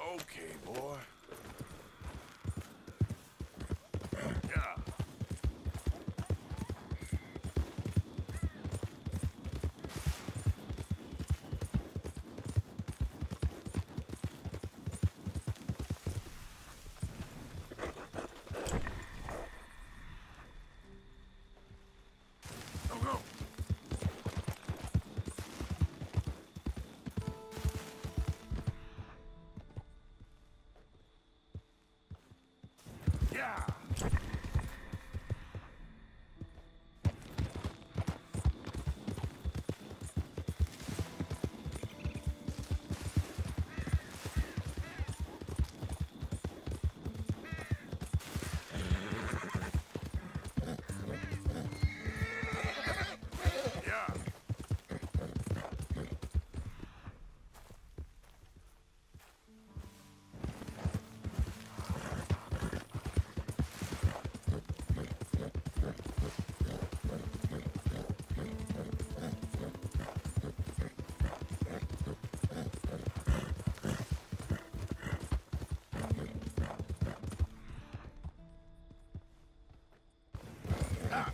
Okay, boy. Yeah. Go, go. Yeah. Yeah. Ah.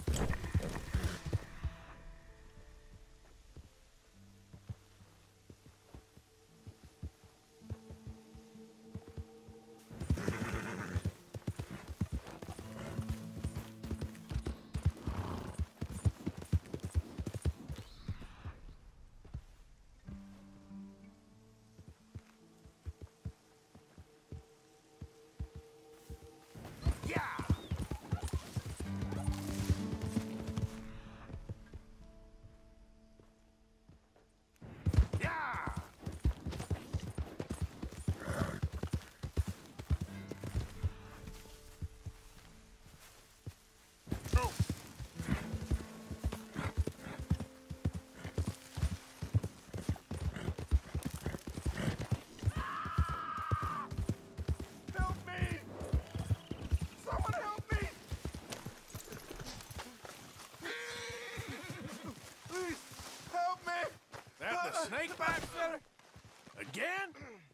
Yeah. Yeah. Oh. Help me! Someone help me! Please, help me! That the snake bite feather? Again?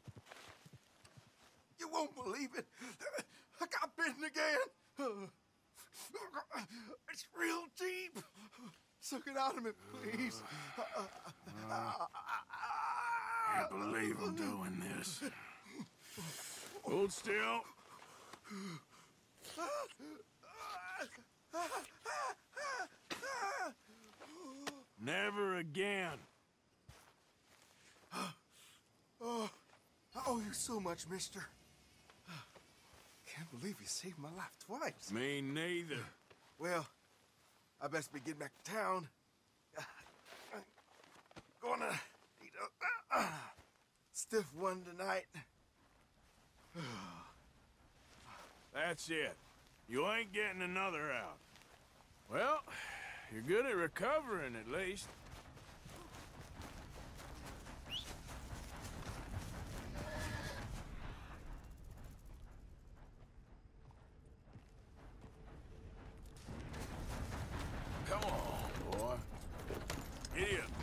You won't believe it. I got bitten again. It's real deep. Suck it out of me, please. Can't believe I'm doing this. Hold still. Never again. Oh, I owe you so much, mister. Can't believe you saved my life twice. Me neither. Well, I best be getting back to town. Gonna need a stiff one tonight. That's it. You ain't getting another out. Well, you're good at recovering at least. Come on, boy. Giddy up.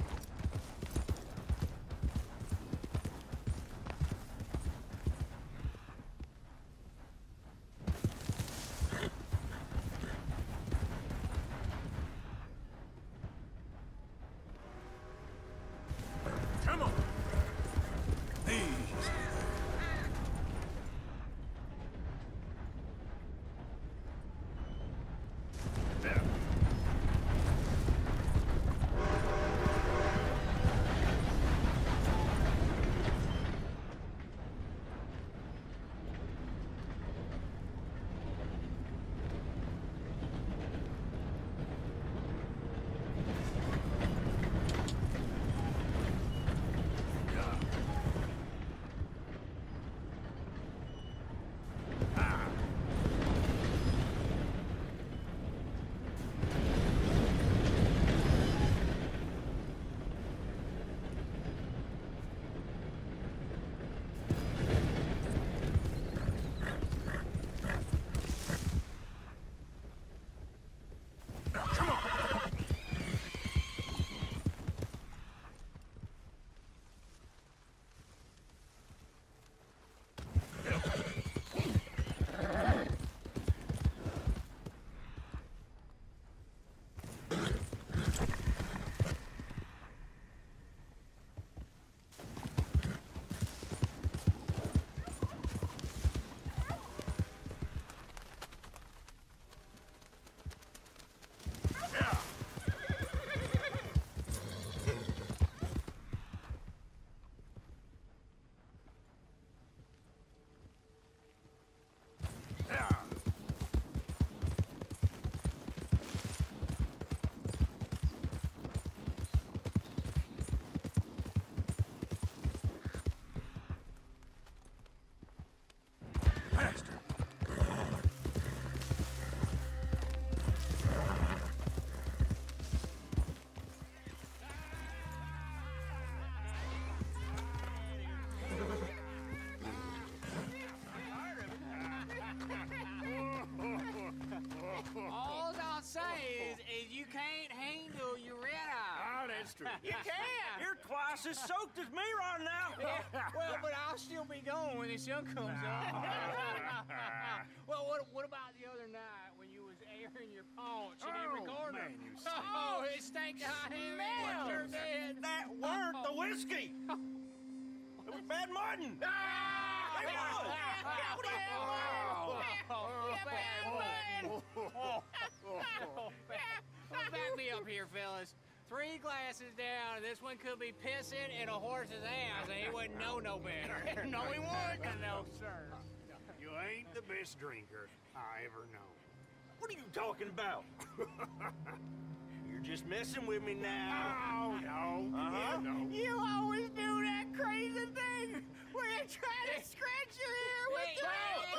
to. You can't. You're twice as soaked as me right now. Yeah, well, but I'll still be gone when the sun comes up. Well, what about the other night when you was airing your paunch and they recorded? Man, you stink. Oh, it stank to high heaven. Sure did. That weren't the whiskey. It was bad Martin. They was. What the hell? Back me up here, fellas. 3 glasses down, and this one could be pissing in a horse's ass, and he wouldn't know no better. No, he wouldn't. No, sir. You ain't the best drinker I ever known. What are you talking about? You're just messing with me now. No. No. You always do that crazy thing where you try to scratch your hair with the...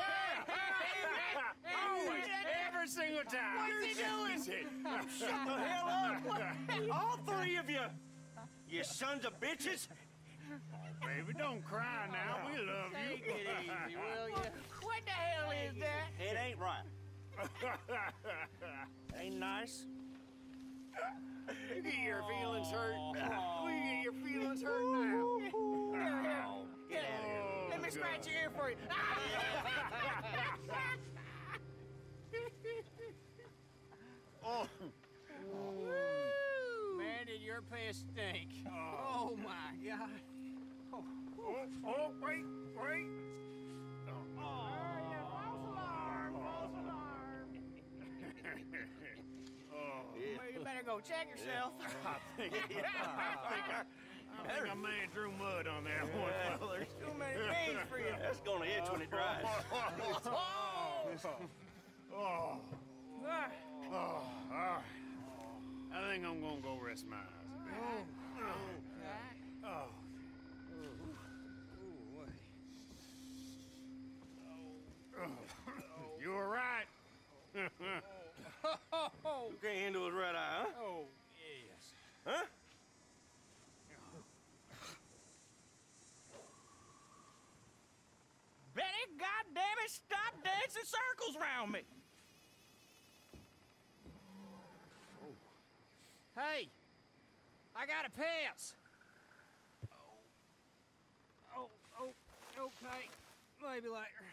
Always, every single time. What's he doing? Shut the hell up. All 3 of you. You sons of bitches. Baby, don't cry now. We love you. Take it easy, will you? What the hell is that? It ain't right. Ain't nice. You get your feelings hurt. We get your feelings hurt now. Here. Get out of here. Let me scratch your ear for you. Oh. Man, did your piss stink. Oh, my God. Oh, wait. Well, you better go check yourself. I think I may have threw mud on that one. Well, there's Too many beans for you. That's gonna itch when it dries. All right. I think I'm gonna go rest my eyes a bit. Oh. You were right. You can't handle his right eye, huh? Oh, yes. Huh? Betty, goddammit, stop dancing circles around me. Hey, I got a piss. Oh, okay. Maybe later.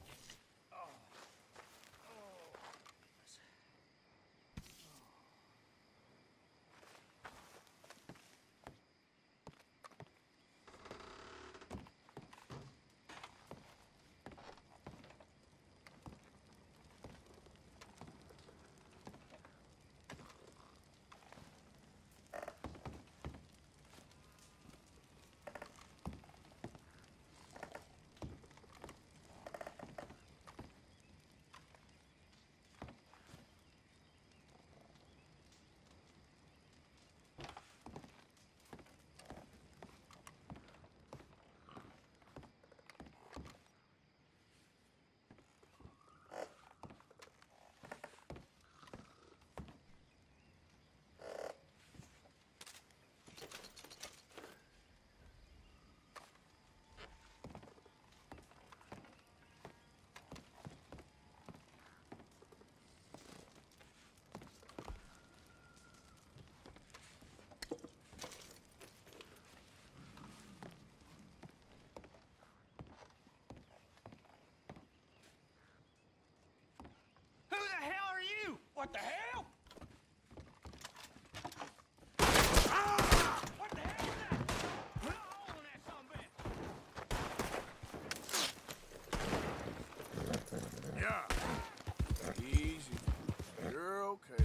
What the hell? Ah! What the hell is that? Put a hole in that sumbitch. Yeah. Easy. You're okay.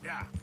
Yeah.